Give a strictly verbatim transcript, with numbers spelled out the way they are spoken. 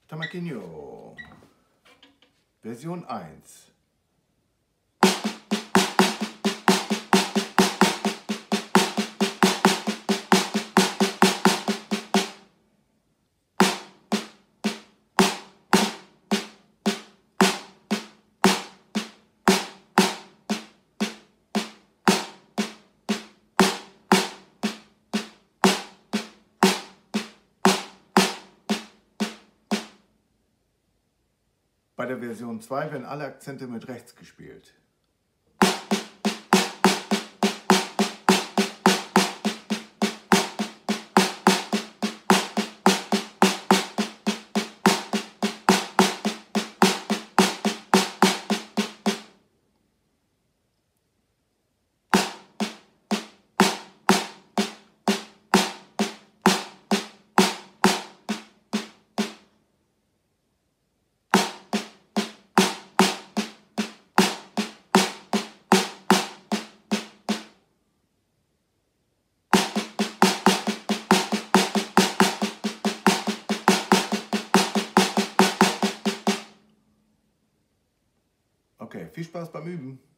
Tamanquinho. Version eins. Bei der Version zwei werden alle Akzente mit rechts gespielt. Okay, viel Spaß beim Üben.